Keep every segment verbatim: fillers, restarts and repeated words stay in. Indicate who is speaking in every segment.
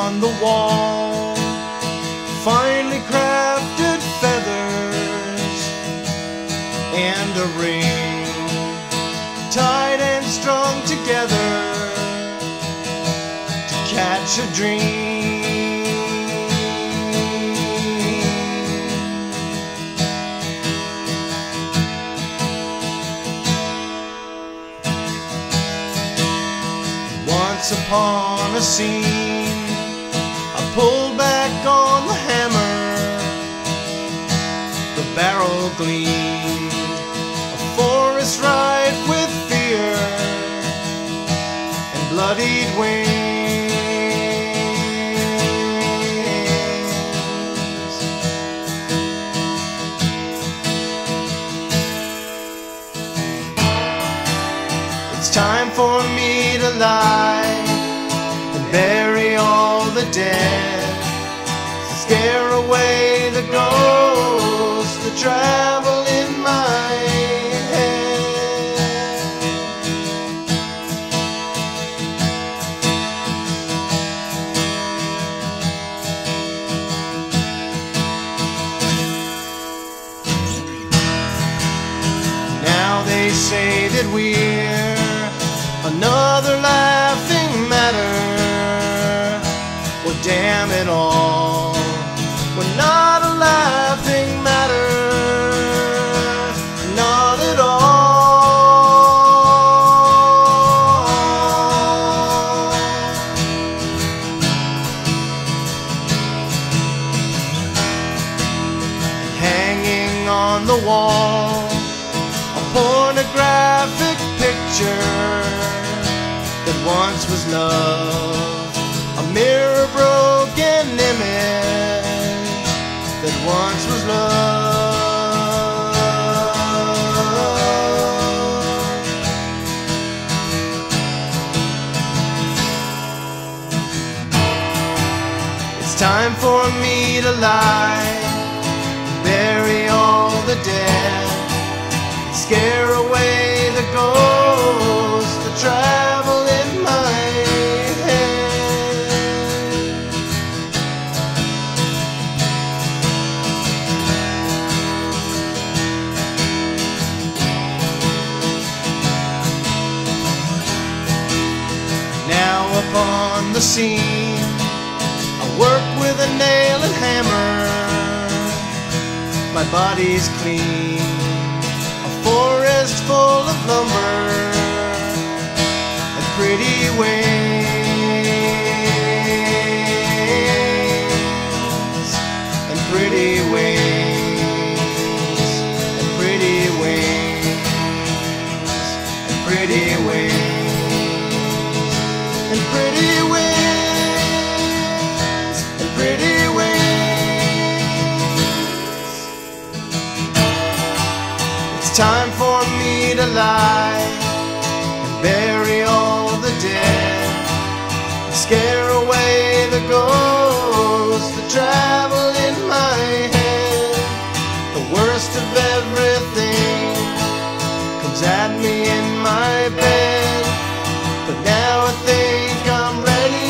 Speaker 1: on the wall, finely crafted feathers and a ring, tied and strung together to catch a dream. Once upon a scene, I pulled back on the hammer, the barrel gleamed, a forest rife with fear and bloodied wings. It's time for me to lie and bury all the dead, scare away the ghosts that travel in my head. Now they say that we're another laughing matter. Well, damn it all, we're not a laughing matter, not at all. Hanging on the wall, a pornographic picture that once was love, a mirror broken image that once was love. It's time for me to lie, bury all the dead, scare away the ghosts that travel in my head. Now upon the scene, I work with a nail and hammer. My body's clean, a forest full of lumber and pretty wings, and pretty wings, and pretty wings, and pretty wings, and pretty wings, and pretty wings. It's time for me to lie and bury all the dead, scare away the ghosts that travel in my head. The worst of everything comes at me in my bed, but now I think I'm ready.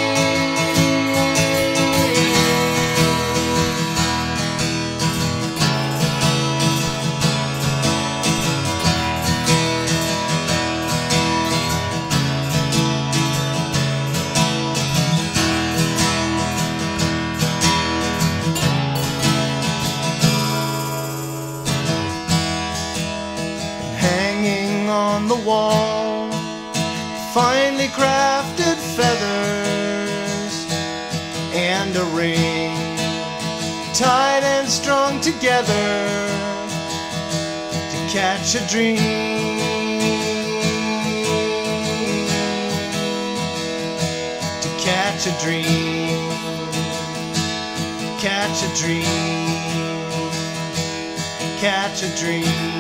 Speaker 1: On the wall, finely crafted feathers and a ring, tied and strung together to catch a dream, to catch a dream, catch a dream, catch a dream.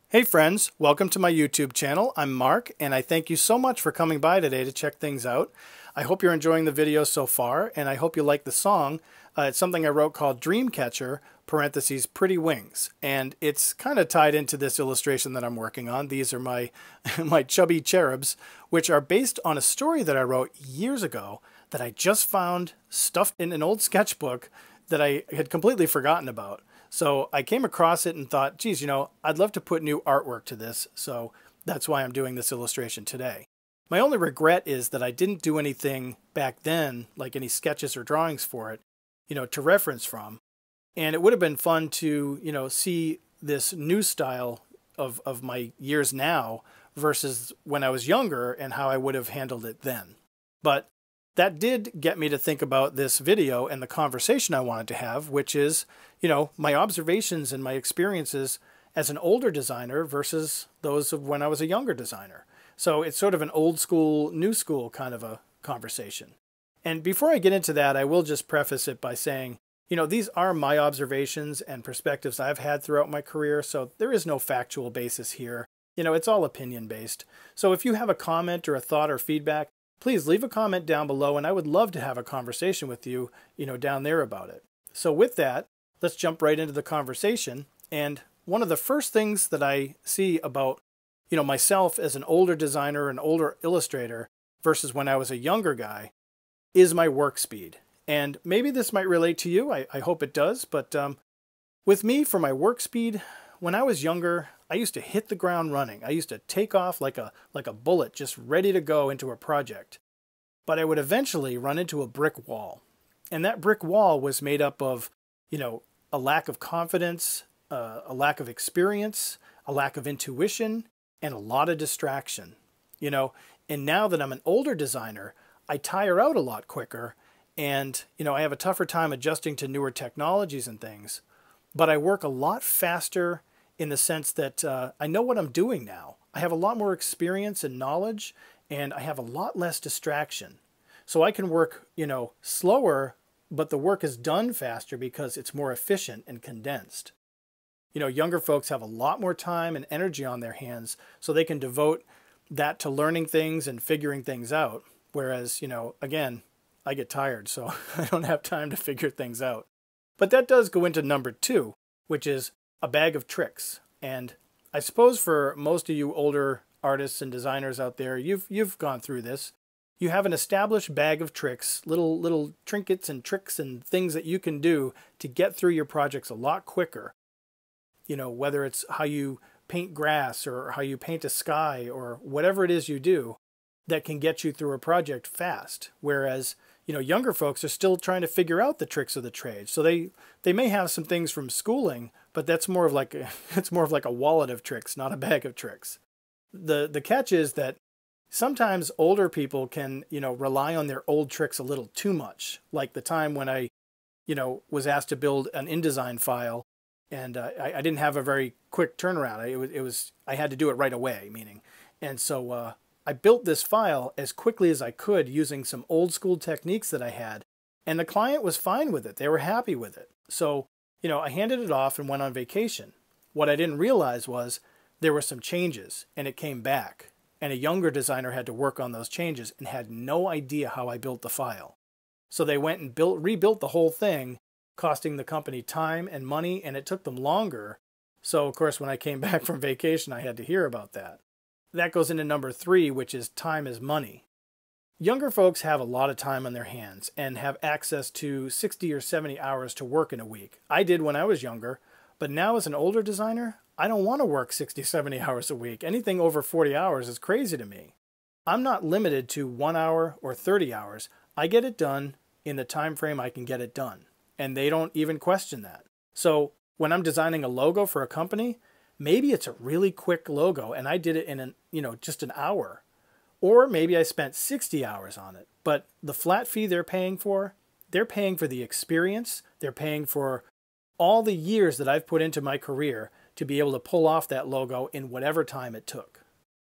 Speaker 2: Hey friends, welcome to my YouTube channel. I'm Mark, and I thank you so much for coming by today to check things out. I hope you're enjoying the video so far, and I hope you like the song. Uh, it's something I wrote called Dreamcatcher, parentheses, Pretty Wings, and it's kind of tied into this illustration that I'm working on. These are my, my chubby cherubs, which are based on a story that I wrote years ago that I just found stuffed in an old sketchbook that I had completely forgotten about. So I came across it and thought, geez, you know, I'd love to put new artwork to this, so that's why I'm doing this illustration today. My only regret is that I didn't do anything back then, like any sketches or drawings for it, you know, to reference from. And it would have been fun to, you know, see this new style of, of my years now versus when I was younger and how I would have handled it then. But that did get me to think about this video and the conversation I wanted to have, which is, you know, my observations and my experiences as an older designer versus those of when I was a younger designer. So it's sort of an old school, new school kind of a conversation. And before I get into that, I will just preface it by saying, you know, these are my observations and perspectives I've had throughout my career, so there is no factual basis here. You know, it's all opinion based. So if you have a comment or a thought or feedback, please leave a comment down below, and I would love to have a conversation with you, you know, down there about it. So with that, let's jump right into the conversation. And one of the first things that I see about, you know, myself as an older designer, an older illustrator, versus when I was a younger guy, is my work speed. And maybe this might relate to you. I, I hope it does. But um, with me, for my work speed, when I was younger, I used to hit the ground running. I used to take off like a like a bullet, just ready to go into a project. But I would eventually run into a brick wall. And that brick wall was made up of, you know, a lack of confidence, uh, a lack of experience, a lack of intuition, and a lot of distraction. You know, and now that I'm an older designer, I tire out a lot quicker, and, you know, I have a tougher time adjusting to newer technologies and things. But I work a lot faster in the sense that uh, I know what I'm doing now. I have a lot more experience and knowledge, and I have a lot less distraction. So I can work, you know, slower, but the work is done faster because it's more efficient and condensed. You know, younger folks have a lot more time and energy on their hands, so they can devote that to learning things and figuring things out. Whereas, you know, again, I get tired, so I don't have time to figure things out. But that does go into number two, which is a bag of tricks. And I suppose for most of you older artists and designers out there, you've you've gone through this. You have an established bag of tricks, little little trinkets and tricks and things that you can do to get through your projects a lot quicker. You know, whether it's how you paint grass or how you paint a sky or whatever it is you do that can get you through a project fast. Whereas, you know, younger folks are still trying to figure out the tricks of the trade. So they they may have some things from schooling, but that's more of like a, it's more of like a wallet of tricks, not a bag of tricks. The the catch is that sometimes older people can, you know, rely on their old tricks a little too much. Like the time when I, you know, was asked to build an InDesign file, and uh, I, I didn't have a very quick turnaround. It was, it was I had to do it right away, meaning, and so uh, I built this file as quickly as I could using some old school techniques that I had, and the client was fine with it. They were happy with it. So, you know, I handed it off and went on vacation. What I didn't realize was there were some changes, and it came back, and a younger designer had to work on those changes and had no idea how I built the file. So they went and built, rebuilt the whole thing, costing the company time and money, and it took them longer. So, of course, when I came back from vacation, I had to hear about that. That goes into number three, which is time is money. Younger folks have a lot of time on their hands and have access to sixty or seventy hours to work in a week. I did when I was younger, but now as an older designer, I don't want to work sixty, seventy hours a week. Anything over forty hours is crazy to me. I'm not limited to one hour or thirty hours. I get it done in the time frame I can get it done, and they don't even question that. So when I'm designing a logo for a company, maybe it's a really quick logo and I did it in an, you know, just an hour. Or maybe I spent sixty hours on it. But the flat fee they're paying for, they're paying for the experience, they're paying for all the years that I've put into my career to be able to pull off that logo in whatever time it took.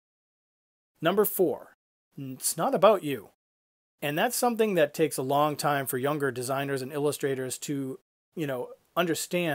Speaker 2: Number four, it's not about you. And that's something that takes a long time for younger designers and illustrators to, you know, understand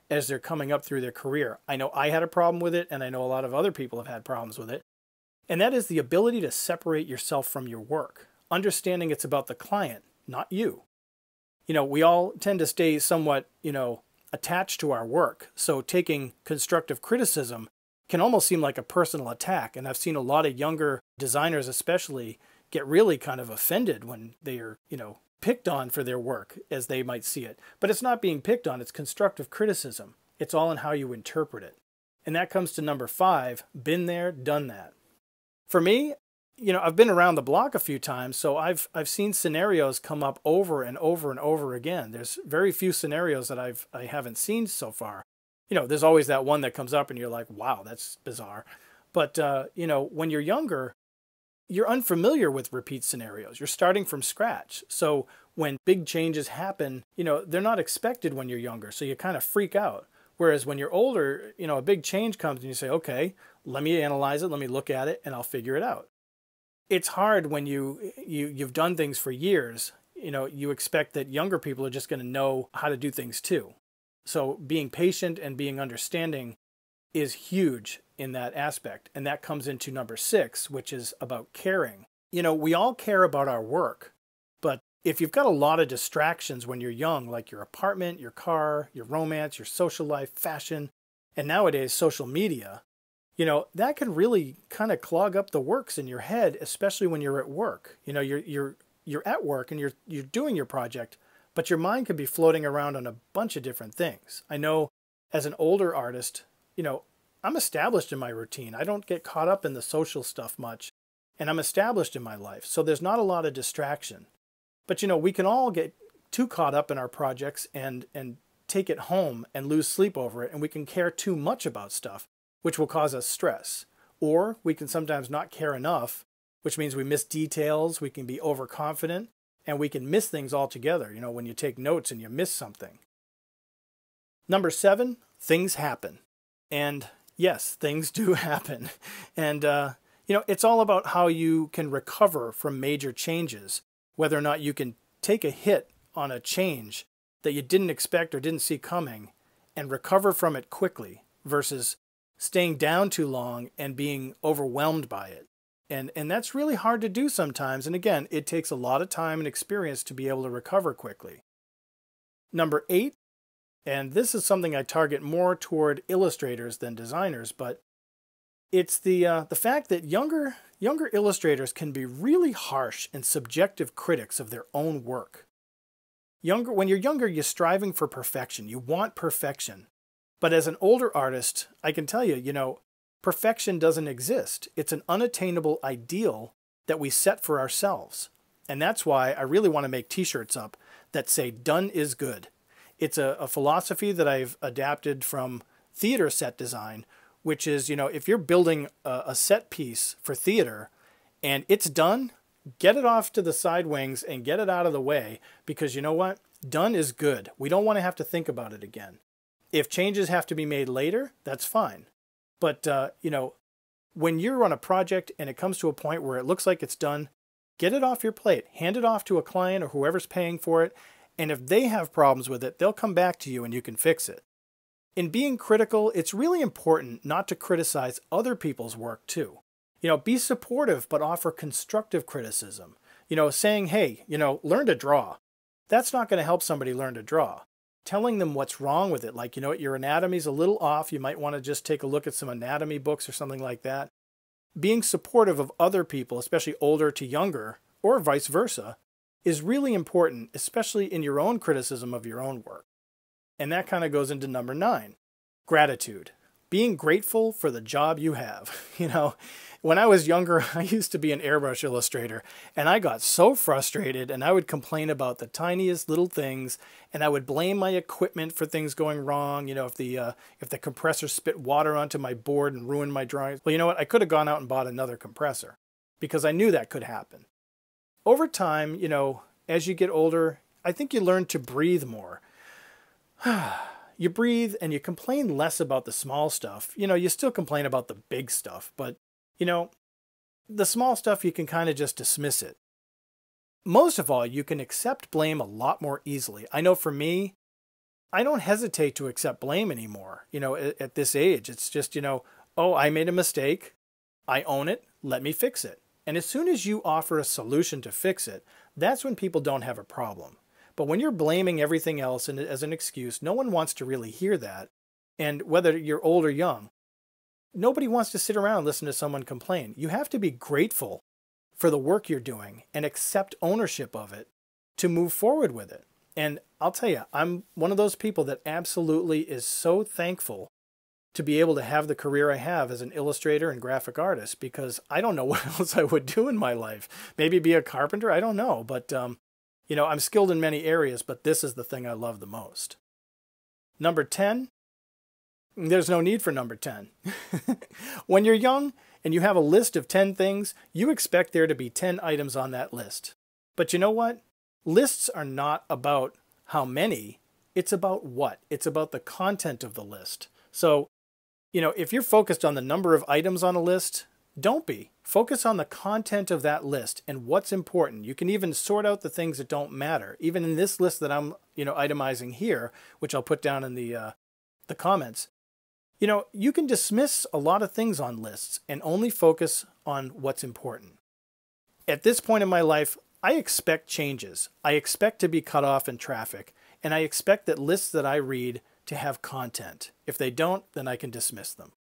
Speaker 2: as they're coming up through their career. I know I had a problem with it, and I know a lot of other people have had problems with it. And that is the ability to separate yourself from your work, understanding it's about the client, not you. You know, we all tend to stay somewhat, you know, attached to our work. So taking constructive criticism can almost seem like a personal attack. And I've seen a lot of younger designers especially get really kind of offended when they are, you know, picked on for their work, as they might see it. But it's not being picked on, it's constructive criticism. It's all in how you interpret it. And that comes to number five, been there, done that. For me, you know, I've been around the block a few times, so I've I've seen scenarios come up over and over and over again. There's very few scenarios that I've I haven't seen so far. You know, there's always that one that comes up and you're like, wow, that's bizarre. But uh, you know, when you're younger, you're unfamiliar with repeat scenarios. You're starting from scratch. So when big changes happen, you know, they're not expected when you're younger, so you kind of freak out. Whereas when you're older, you know, a big change comes and you say, okay, let me analyze it, let me look at it, and I'll figure it out. It's hard when you, you, you've done things for years. You know, you expect that younger people are just going to know how to do things too. So being patient and being understanding is huge in that aspect. And that comes into number six, which is about caring. You know, we all care about our work, but if you've got a lot of distractions when you're young, like your apartment, your car, your romance, your social life, fashion, and nowadays social media, you know, that can really kind of clog up the works in your head, especially when you're at work. You know, you're you're you're at work and you're you're doing your project, but your mind could be floating around on a bunch of different things. I know as an older artist, you know, I'm established in my routine. I don't get caught up in the social stuff much, and I'm established in my life. So there's not a lot of distraction. But, you know, we can all get too caught up in our projects and, and take it home and lose sleep over it. And we can care too much about stuff, which will cause us stress. Or we can sometimes not care enough, which means we miss details, we can be overconfident, and we can miss things altogether, you know, when you take notes and you miss something. Number seven, things happen. And yes, things do happen. And, uh, you know, it's all about how you can recover from major changes. Whether or not you can take a hit on a change that you didn't expect or didn't see coming and recover from it quickly versus staying down too long and being overwhelmed by it. And, and that's really hard to do sometimes. And again, it takes a lot of time and experience to be able to recover quickly. Number eight, and this is something I target more toward illustrators than designers, but it's the, uh, the fact that younger Younger illustrators can be really harsh and subjective critics of their own work. Younger, when you're younger, you're striving for perfection. You want perfection. But as an older artist, I can tell you, you know, perfection doesn't exist. It's an unattainable ideal that we set for ourselves. And that's why I really want to make t-shirts up that say, done is good. It's a, a philosophy that I've adapted from theater set design, which is, you know, if you're building a, a set piece for theater and it's done, get it off to the side wings and get it out of the way, because you know what? Done is good. We don't want to have to think about it again. If changes have to be made later, that's fine. But, uh, you know, when you're on a project and it comes to a point where it looks like it's done, get it off your plate. Hand it off to a client or whoever's paying for it. And if they have problems with it, they'll come back to you and you can fix it. In being critical, it's really important not to criticize other people's work too. You know, be supportive, but offer constructive criticism. You know, saying, hey, you know, learn to draw. That's not going to help somebody learn to draw. Telling them what's wrong with it, like, you know, your anatomy's a little off. You might want to just take a look at some anatomy books or something like that. Being supportive of other people, especially older to younger, or vice versa, is really important, especially in your own criticism of your own work. And that kind of goes into number nine, gratitude. Being grateful for the job you have. You know, when I was younger, I used to be an airbrush illustrator, and I got so frustrated, and I would complain about the tiniest little things, and I would blame my equipment for things going wrong. You know, if the uh, if the compressor spit water onto my board and ruined my drawings. Well, you know what? I could have gone out and bought another compressor because I knew that could happen. Over time, you know, as you get older, I think you learn to breathe more. You breathe and you complain less about the small stuff. You know, you still complain about the big stuff, but, you know, the small stuff you can kind of just dismiss it. Most of all, you can accept blame a lot more easily. I know for me, I don't hesitate to accept blame anymore. You know, at, at this age, it's just, you know, oh, I made a mistake. I own it. Let me fix it. And as soon as you offer a solution to fix it, that's when people don't have a problem. But when you're blaming everything else and as an excuse, no one wants to really hear that. And whether you're old or young, nobody wants to sit around and listen to someone complain. You have to be grateful for the work you're doing and accept ownership of it to move forward with it. And I'll tell you, I'm one of those people that absolutely is so thankful to be able to have the career I have as an illustrator and graphic artist, because I don't know what else I would do in my life. Maybe be a carpenter, I don't know. But, um, you know, I'm skilled in many areas, but this is the thing I love the most. Number ten, there's no need for number ten. When you're young and you have a list of ten things, you expect there to be ten items on that list. But you know what? Lists are not about how many, it's about what. It's about the content of the list. So, you know, if you're focused on the number of items on a list, don't be. Focus on the content of that list and what's important. You can even sort out the things that don't matter. Even in this list that I'm, you know, itemizing here, which I'll put down in the, uh, the comments, you know, you can dismiss a lot of things on lists and only focus on what's important. At this point in my life, I expect changes. I expect to be cut off in traffic, and I expect that lists that I read to have content. If they don't, then I can dismiss them.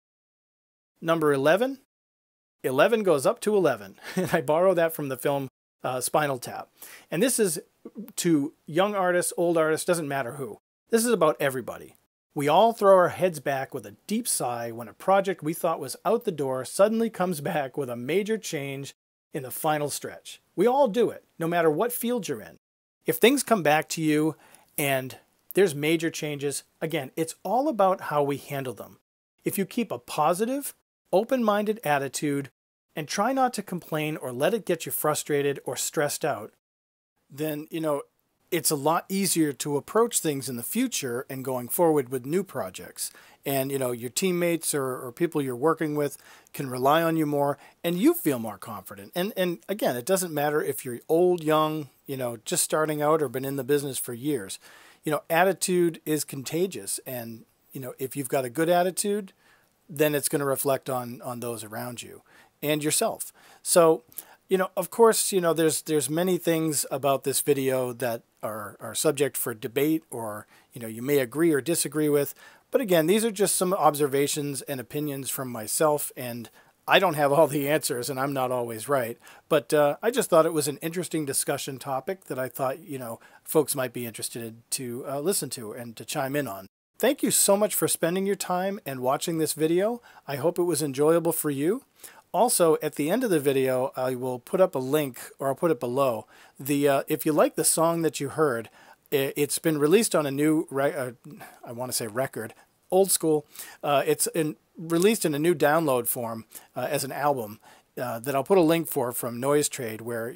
Speaker 2: Number eleven. eleven goes up to eleven. And I borrow that from the film uh, Spinal Tap. And this is to young artists, old artists, doesn't matter who. This is about everybody. We all throw our heads back with a deep sigh when a project we thought was out the door suddenly comes back with a major change in the final stretch. We all do it, no matter what field you're in. If things come back to you and there's major changes, again, it's all about how we handle them. If you keep a positive, open-minded attitude and try not to complain or let it get you frustrated or stressed out, then, you know, it's a lot easier to approach things in the future and going forward with new projects. And, you know, your teammates or, or people you're working with can rely on you more and you feel more confident. And, and again, it doesn't matter if you're old, young, you know, just starting out or been in the business for years. You know, attitude is contagious. And, you know, if you've got a good attitude, then it's going to reflect on, on those around you and yourself. So, you know, of course, you know, there's there's many things about this video that are, are subject for debate or, you know, you may agree or disagree with. But again, these are just some observations and opinions from myself, and I don't have all the answers and I'm not always right. But uh, I just thought it was an interesting discussion topic that I thought, you know, folks might be interested to uh, listen to and to chime in on. Thank you so much for spending your time and watching this video. I hope it was enjoyable for you. Also, at the end of the video, I will put up a link, or I'll put it below. The uh, if you like the song that you heard, it's been released on a new, re uh, I want to say record, old school. Uh, it's in, released in a new download form uh, as an album uh, that I'll put a link for from Noise Trade, where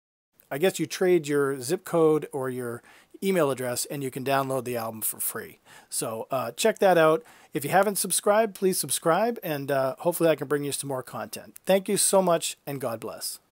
Speaker 2: I guess you trade your zip code or your email address and you can download the album for free. So uh, check that out. If you haven't subscribed, please subscribe, and uh, hopefully I can bring you some more content. Thank you so much, and God bless.